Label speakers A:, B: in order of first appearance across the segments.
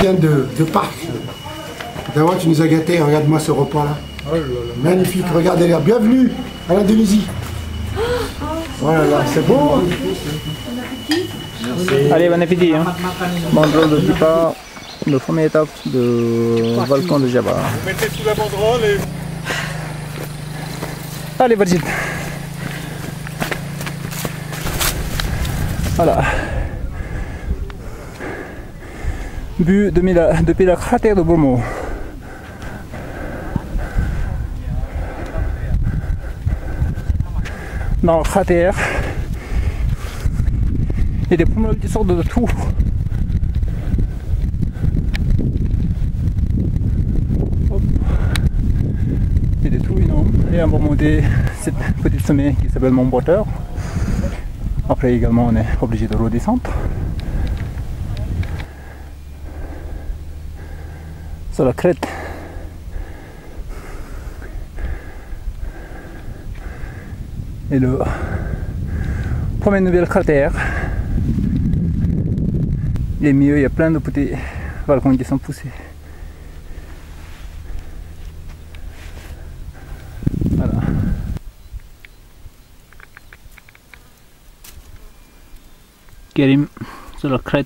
A: vient de Pâques. D'abord, tu nous as gâtés. Regarde-moi ce repas-là. Oh là là. Magnifique. Regardez l'air. Bienvenue à l'Indonésie. Voilà, là, c'est beau. Hein.
B: Allez, bon appétit. Hein. Banderole de départ, la première étape de Volcan de Java.
C: Vous mettez sous la banderole et...
B: Allez, Brigitte. Voilà. Vue depuis la cratère de Bromo. Dans le cratère, il y a des pommes qui sortent de tout. Hop. Il y a des trous énormes. Et on va monter cette petite sommet qui s'appelle Mont Water. Après également on est obligé de redescendre. Sur la crête. Et le premier nouvel cratère. Il est mieux, il y a plein de petits volcans qui sont poussés. Voilà. Karim sur la crête.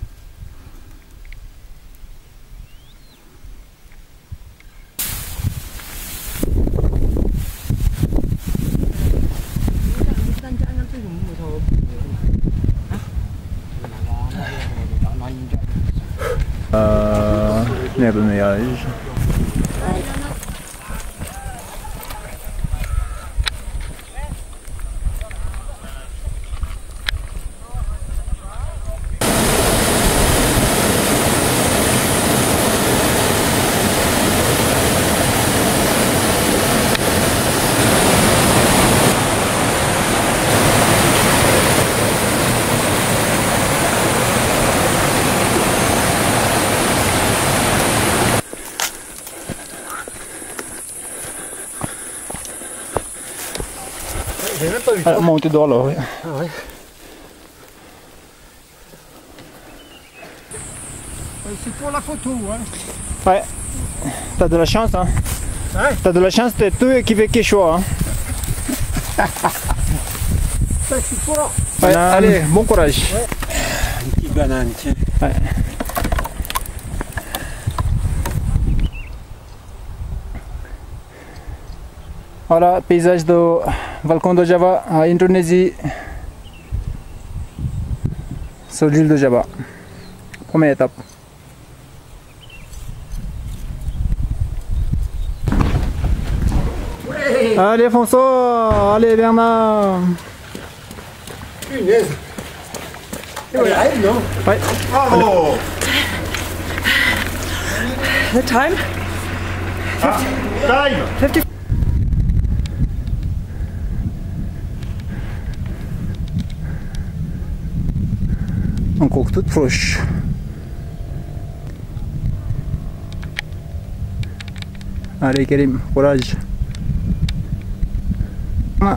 B: Nerf de nuage.
A: J'ai même pas vu
B: Ah, monter dehors là, oui.
A: Ah ouais. C'est pour la photo, hein.
B: Ouais. T'as de la chance, hein.
A: Ouais.
B: T'as de la chance, t'es toi qui fais quelque chose, hein.
A: Ça, c'est fort.
B: Ouais, allez, bon courage.
A: Ouais.
C: Une petite banane, tiens.
B: Ouais. Voilà, paysage de Volcan de Java en Indonésie, sur l'île de Java. Première étape.
A: Ouais.
B: Allez François, allez Bernard.
A: Punaise. Et on y arrive, non?
B: Ouais.
C: Bravo!
D: The time?
C: Ah, time!
D: 50.
B: Encore toute proche. Allez Karim, courage. Ah.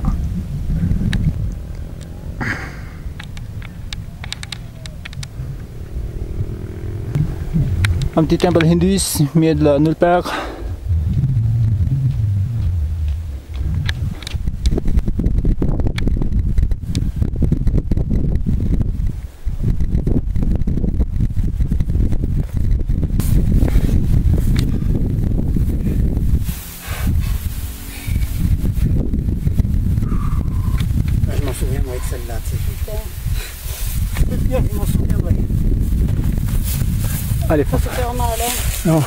B: Un petit temple hindouiste, milieu de la nulle part.
A: Je m'en souviens, moi, avec celle-là, tu sais. C'est bien, je m'en souviendrai.
B: Allez,
D: Ça se fait en Norlande.
B: non.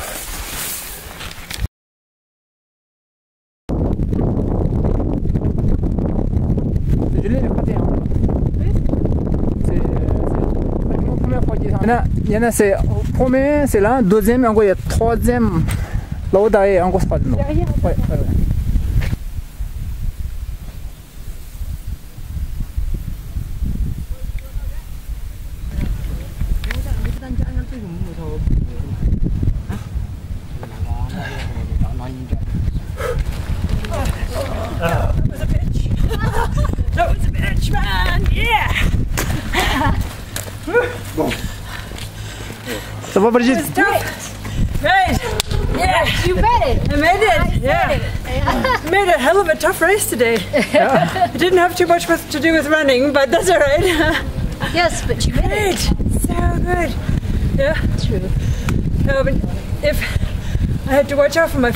B: C'est gelé le côté, hein. C'est la première fois qu'il y en a. Il y en a, c'est premier, c'est là, deuxième, et encore il y a troisième. Là-haut derrière, encore c'est pas de nom.
D: Derrière,
B: Ouais, ouais, ouais.
D: That was a bitch. That was a bitch, man. Yeah.
A: Bon.
B: Ça va, Brigitte?
D: It was tough. Right. Yeah.
E: You made it.
D: I made it. Yeah. I made a hell of a tough race today. It didn't have too much to do with running, but that's all right.
E: Yes, but you made
D: Great.
E: it.
D: So good. Yeah.
E: True.
D: No, but if I had to watch out for my.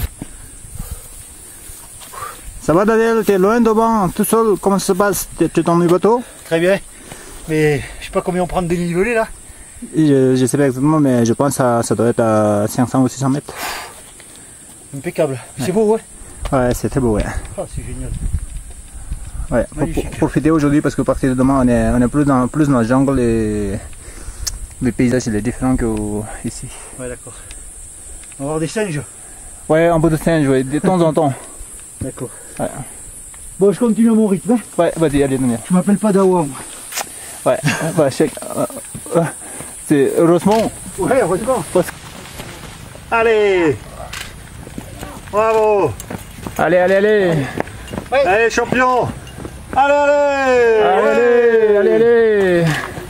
B: Ça va, Daniel? T'es loin devant, tout seul? Comment ça se passe? Tu t'ennuies pas trop?
A: Très bien. Mais je sais pas combien on prend de dénivelé là.
B: Je sais pas exactement, mais je pense que ça doit être à 500 ou 600 mètres.
A: Impeccable. C'est beau, ouais.
B: Ouais, c'est très beau, ouais.
A: Ah, c'est génial.
B: Ouais,
A: Magnifique.
B: pour profiter aujourd'hui parce que à partir de demain on est plus dans le jungle et le paysage il est différent qu'ici.
A: Ouais, d'accord. On va voir des singes.
B: Ouais, un peu de singe, ouais, de temps en temps.
A: D'accord.
B: Ouais.
A: Bon, je continue à mon rythme. Hein.
B: Ouais, vas-y, allez, Daniel.
A: Je m'appelle pas Dawa. Moi.
B: Ouais, bah, c'est heureusement.
A: Ouais, heureusement.
C: Allez. Bravo.
B: Allez, allez, allez.
C: Allez, champion. Allez, allez.
B: Allez, allez, allez.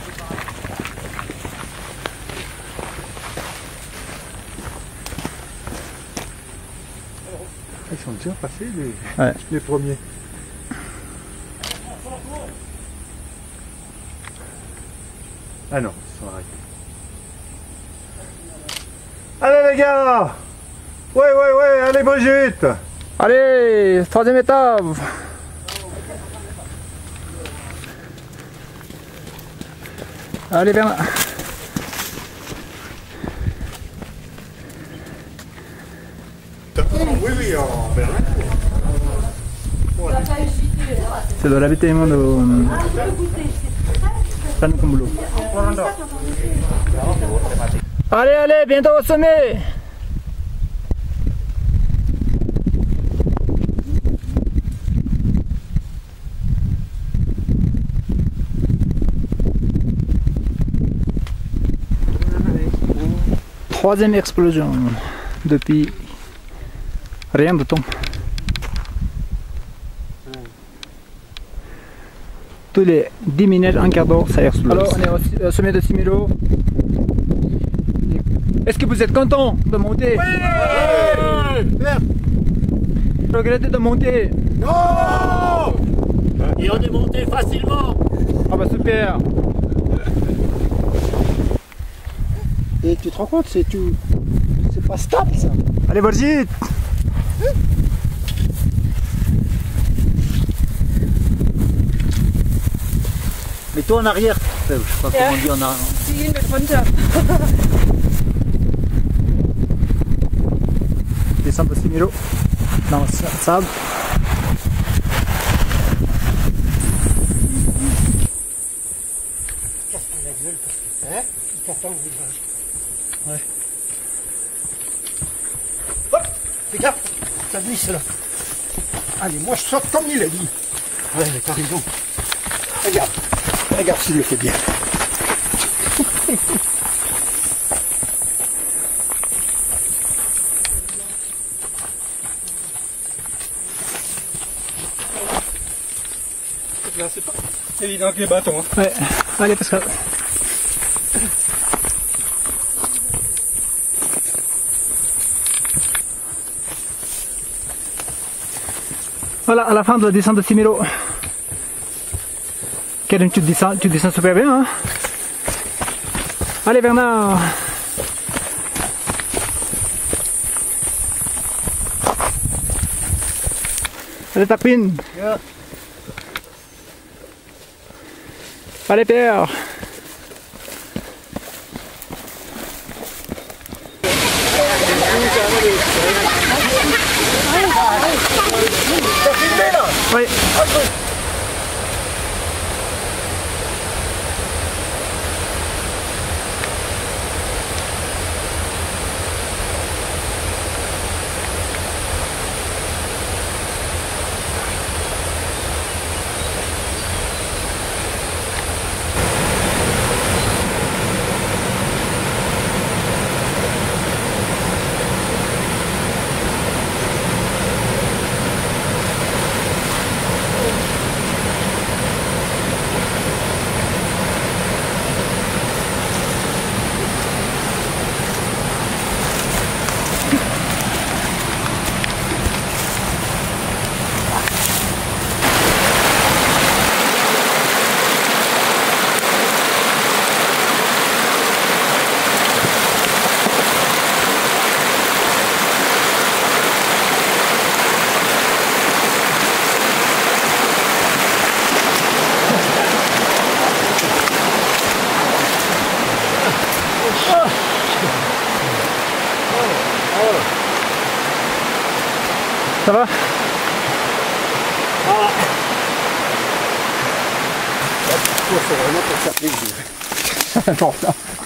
A: Ils sont déjà passés
B: Ouais.
A: les premiers.
C: Ah non, ils sont arrêtés. Allez les gars. Ouais, allez Brigitte.
B: Allez, troisième étape. Allez, Bernard.
C: Oui,
B: C'est de l'avitaillement de Panukumbulo. Allez, allez, bientôt au sommet. Troisième explosion depuis rien de temps. Tous les 10 minutes, un quart d'heure, ça explose. Alors, on est au sommet de Similo. Est-ce que vous êtes content de monter?
C: oui.
B: Regrettez de monter?
C: Non. Et on est monté facilement.
B: Ah bah super.
A: Et tu te rends compte, c'est pas stable ça.
B: Allez, Brigitte.
A: Mets-toi en arrière. Je sais pas comment on dit en arrière.
D: Ziehen mit runter.
B: Descendre de Similo. Dans le sable.
A: Casse-toi la gueule parce que hein, il t'attend le virage. Ouais. Hop, fais gaffe, ça glisse là. Allez, moi je saute comme il a dit. Ouais, mais t'as raison. Regarde s'il le fait bien.
C: Là, c'est pas évident que les bâtons. Hein.
B: Ouais. Allez, Pascal. Voilà, à la fin de la descente de Similo. Karim, tu descends super bien, hein? Allez, Bernard! Allez, Tapine!
A: Yeah.
B: Allez, Pierre! Oui. Ça va?
A: C'est vraiment pour faire plaisir.
B: C'est important.